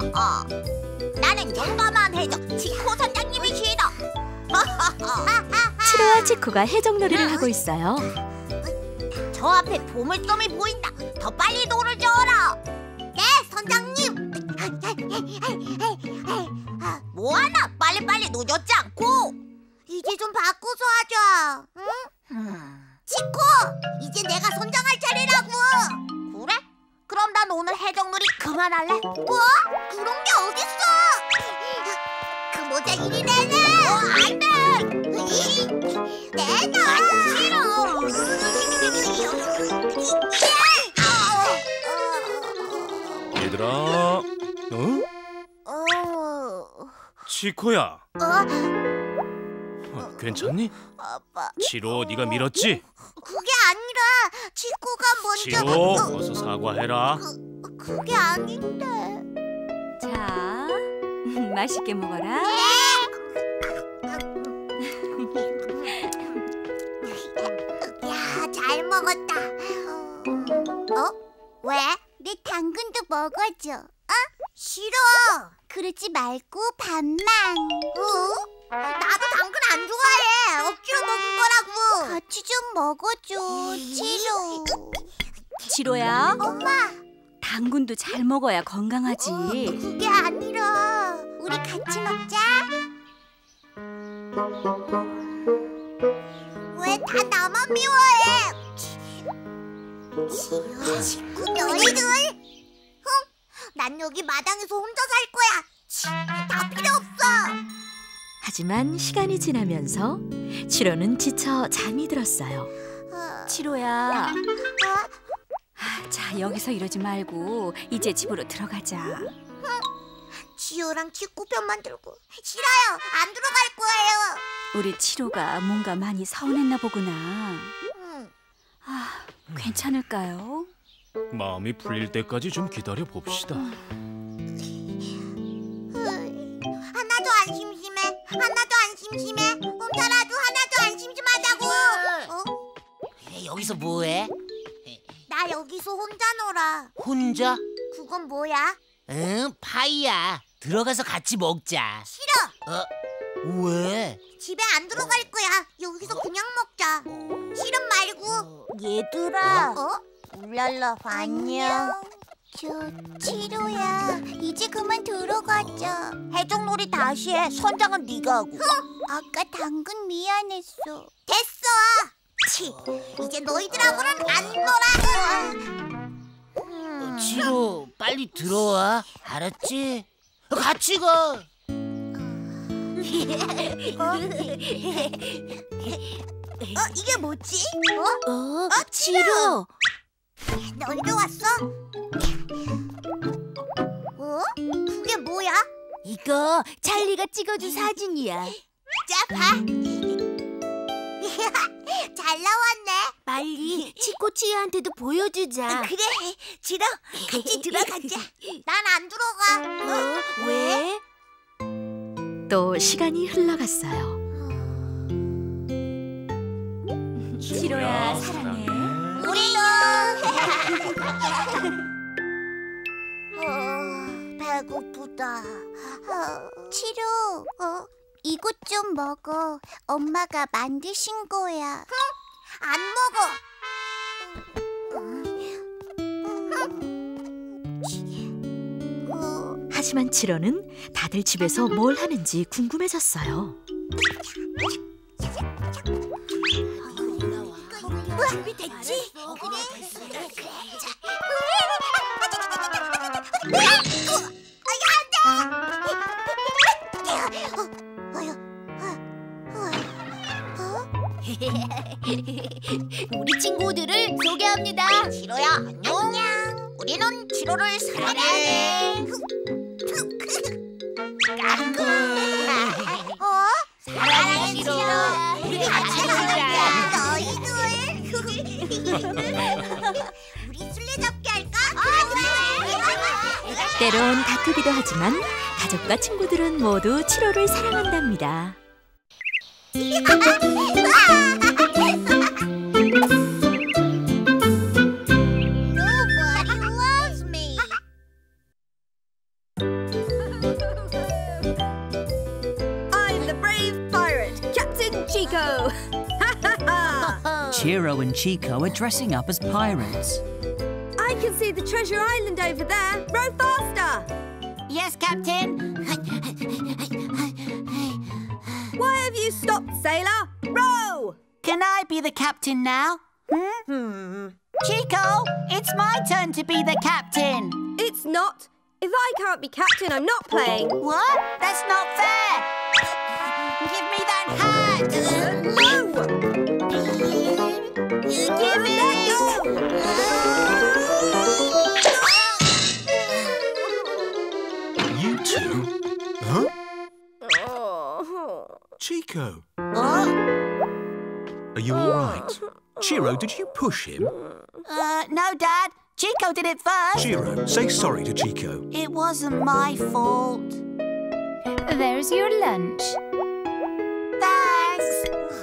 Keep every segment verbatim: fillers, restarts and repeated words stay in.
나는 용감한 해적 치코 선장님이 싫어. 치로와 치코가 해적놀이를 하고 있어요. 저 앞에 보물섬이 보인다. 더 빨리 돌을 저어라. 네, 선장님. 뭐하나? 빨리빨리 늦었지 않고. 이제 좀 바꿔서 하자. 응? 치코, 이제 내가 선장할 차례라고. 그래? 그럼 난 오늘 해적놀이 그만할래. 뭐? 그런 게 어딨어? 그 모자 이리 내놔. 어, 안 돼. 내놔. 싫어. 얘들아, 어? 어... 치코야, 어? 어, 괜찮니? 아빠. 치로, 네가 밀었지? 그게 아니라 치코가 먼저. 치로, 어, 어서 사과해라. 그, 그게 아닌데. 자, 맛있게 먹어라. 야, 잘 먹었다. 어? 왜? 내 당근도 먹어줘. 어? 싫어. 그러지 말고 반만. 어? 나도 당근 안 좋아해. 억지로 먹은 거라고. 같이 좀 먹어줘, 치로. 치로야, 엄마, 당근도 잘 먹어야 건강하지. 그게 아니라 우리 같이 먹자. 왜 다 나만 미워해? 치유, 친구 너희들. 흥, 난 여기 마당에서 혼자 살 거야. 치, 다 필요 없어. 하지만 시간이 지나면서 치로는 지쳐 잠이 들었어요. 어, 치로야, 어? 자, 여기서 이러지 말고 이제 집으로 들어가자. 치유랑 치구 편만 들고 싫어요. 안 들어갈 거예요. 우리 치로가 뭔가 많이 서운했나 보구나. 응. 아, 괜찮을까요? 마음이 풀릴 때까지 좀 기다려 봅시다. 하나도 안 심심해. 하나도 안 심심해. 혼자라도 하나도 안 심심하다고. 어? 여기서 뭐해? 나 여기서 혼자 놀아. 혼자? 그건 뭐야? 응, 파이야. 들어가서 같이 먹자. 싫어. 어? 왜? 집에 안 들어갈 거야. 여기서 그냥 먹자. 싫음 말고. 얘들아. 어? 울랄라 안녕. 저 치로야. 이제 그만 들어가자. 해적놀이 다시 해. 선장은 네가 하고. 아까 당근 미안했어. 됐어. 치. 이제 너희들하고는 안 놀아. 음. 치로, 빨리 들어와. 알았지? 같이 가. 어? 어, 이게 뭐지? 어? 어, 어, 치로. 너희도 왔어? 어? 그게 뭐야? 이거 찰리가 찍어준 사진이야. 자, 봐. 잘 나왔네. 빨리 치코치유한테도 보여주자. 그래, 지로 같이 들어가자. 난 안 들어가. 어? 왜? 또 시간이 흘러갔어요. 치로야, 사랑해. 우리도. 어, 배고프다. 어, 치료. 어? 이것 좀 먹어. 엄마가 만드신 거야. 안 먹어. 하지만 치로는 다들 집에서 뭘 하는지 궁금해졌어요. 준비됐지? 그래, 됐어. 우리 친구들을 소개합니다. 지로야, 안녕. 우리는 지로를 사랑해. 까꿍. 어? 사랑해, 지로. 우리 같이 놀자. 너희들. 우리 술래잡기 할까? 그래. 때론 다투기도 하지만 가족과 친구들은 모두 치로를 사랑한답니다. Nobody loves me. Chico! Chiro and Chico are dressing up as pirates. I can see the treasure island over there. Row faster! Yes, Captain. Why have you stopped, sailor? Row! Can I be the captain now? Hmm? Chico, it's my turn to be the captain. It's not. If I can't be captain, I'm not playing. What? That's not fair. Give me that hat. No! Give it. You two? Huh? Oh. Chico, Oh, are you all right? Chiro, did you push him? Uh, no, Dad. Chico did it first. Chiro, say sorry to Chico. It wasn't my fault. There's your lunch. Thanks.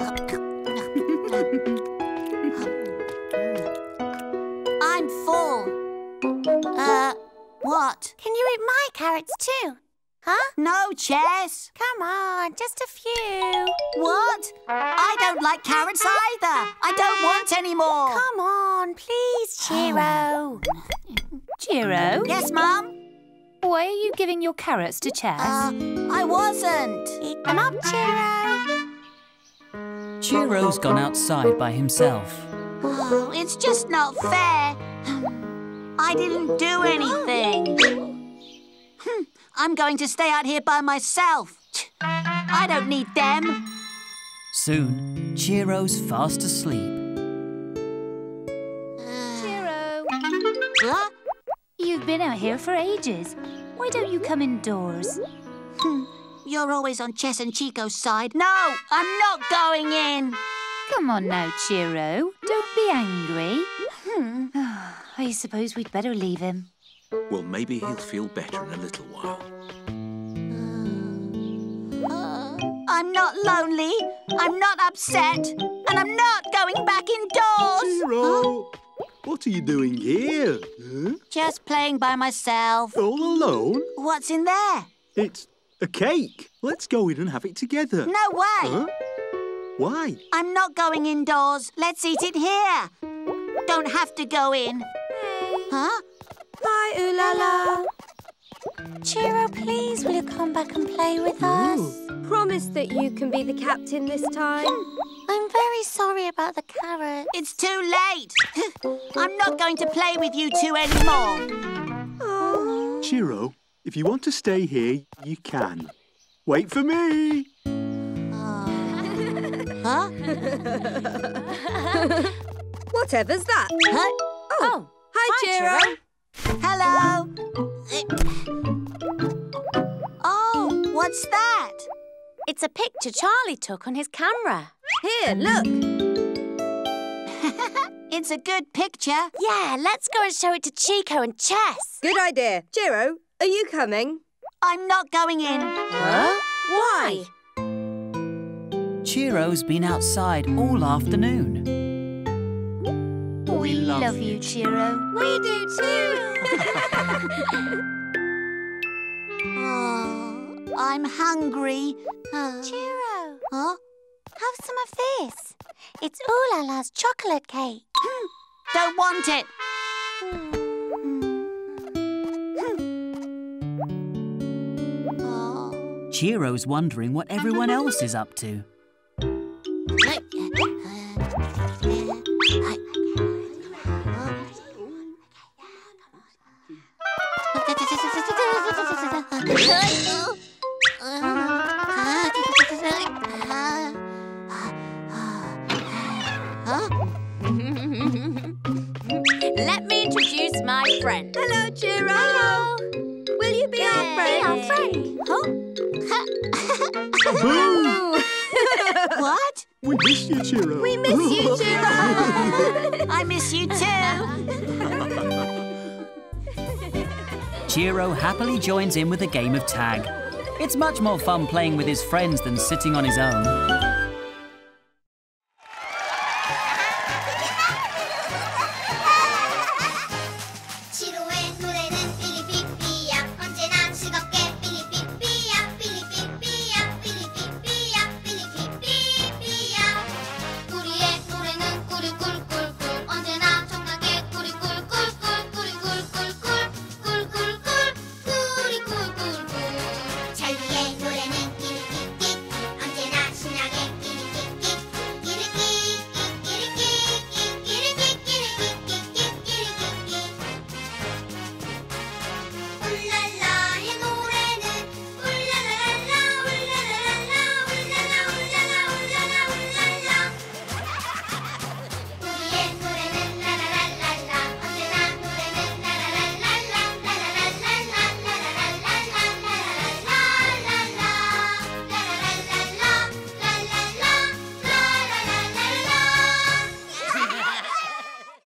I'm full. Uh, what? can you eat my carrots too? Huh? No, Chess. Come on, just a few. What? I don't like carrots either. I don't want any more. Come on, please, Chiro. Chiro, Yes, Mum? why are you giving your carrots to Chess? Uh, I wasn't. Eat them up, Chiro. Chiro's gone outside by himself. Oh, it's just not fair. I didn't do anything. Hmm, I'm going to stay out here by myself. I don't need them. Soon, Chiro's fast asleep. Chiro, Huh? you've been out here for ages. Why don't you come indoors? Hmm, You're always on Chess and Chico's side. No, I'm not going in. Come on now, Chiro. Don't be angry. Hmm. I suppose we'd better leave him. Well, maybe he'll feel better in a little while. Uh, I'm not lonely. I'm not upset. And I'm not going back indoors. Chiro! What are you doing here? Huh? Just playing by myself. All alone? What's in there? It's a cake. Let's go in and have it together. No way. Huh? Why? I'm not going indoors. Let's eat it here. Don't have to go in. Huh? Hi, ooh la la. Chiro, please, will you come back and play with us? Promise that you can be the captain this time. I'm very sorry about the carrot. It's too late. I'm not going to play with you two anymore. Oh. Chiro, if you want to stay here, you can. Wait for me. Huh? Whatever's that? Huh? Oh, hi, Chiro. Hello. Oh, what's that? It's a picture Charlie took on his camera. Here, look. It's a good picture. Yeah, let's go and show it to Chico and Chess. Good idea. Chiro, are you coming? I'm not going in. Huh? Why? Chiro's been outside all afternoon. We, love, you, Chiro. We do too. Oh, I'm hungry. Uh, Chiro, huh? have some of this. It's Ooh La La's chocolate cake. Don't want it. Oh. Chiro's wondering what everyone else is up to. Let me introduce my friend. Hello, Chiro. Hello. Will you be our friend? Be our friend. Boo! What? We miss you, Chiro. We miss you, Chiro. I miss you too. Chiro happily joins in with a game of tag. It's much more fun playing with his friends than sitting on his own.